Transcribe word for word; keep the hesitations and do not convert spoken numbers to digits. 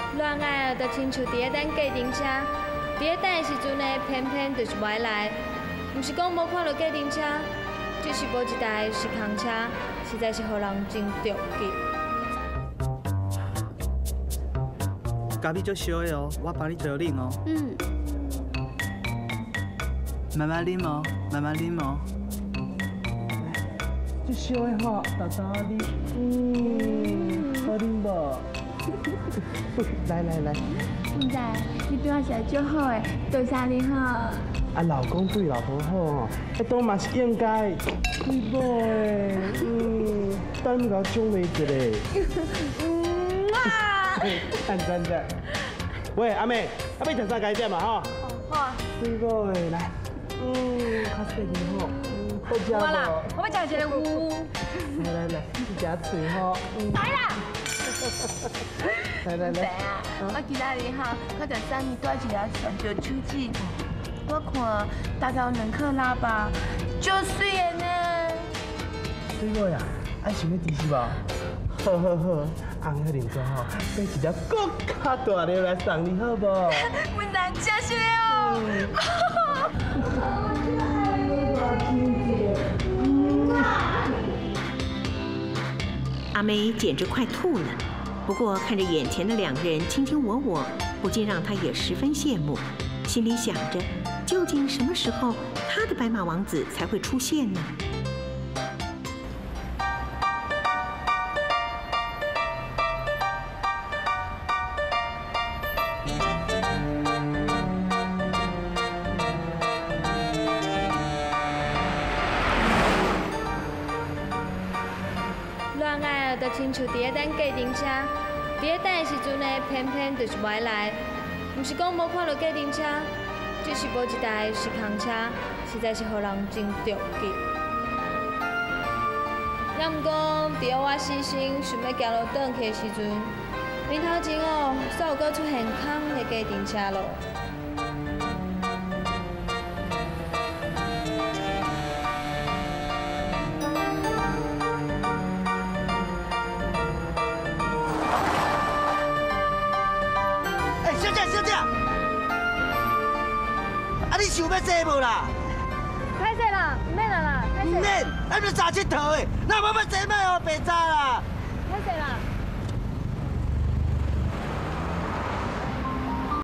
恋爱就亲像伫咧等计程车，伫咧等的时阵呢，偏偏就是袂来。毋是讲无看到计程车，只是无一台是空车，实在是互人真着急。 咖啡足烧的哦，我帮你调冷哦。 嗯。 慢慢啉哦，慢慢啉哦。足烧的吼，豆豆你，嗯，好啉无？来来来。 现在你对我是足好的，多谢你吼。 啊，老公对老婆好哦，迄都嘛是应该，对无诶？嗯，等你甲奖励一下。 嗯啊。 赞赞赞。喂，阿妹，阿妹食啥该点嘛吼？ 哦，好啊。 对无诶？来，嗯，较细点吼，嗯，好食无？ 我啦，我要食一个牛。 来来来，你食脆吼。 来啦。 来来来。 啊，我今仔日哈，我在三年带一个上着手机。我看大头两克拉吧，足水的呢。 水果呀，爱想要吃是无？好好好，红迄面纸吼，买一条更较大条来送你好无？ 阮难吃死哦。 阿梅简直快吐了，不过看着眼前的两个人卿卿我我，不禁让她也十分羡慕，心里想着。究竟什么时候他的白马王子才会出现呢？ 恋爱就亲像伫咧等计程车，伫咧等的时阵呢，偏偏就是袂来。毋是讲无看到计程车。只是无一台是空车，实在是互人真着急。也毋过，伫我死心想要行路转去的时阵，面头前哦，煞有搁出现空的计程车咯。 哎，小姐，小姐。啊！你想要坐无啦？ 歹势啦，唔免啦啦，歹势。 唔免，咱要早佚佗的，哪无要坐卖哦，白早啦。 歹势啦。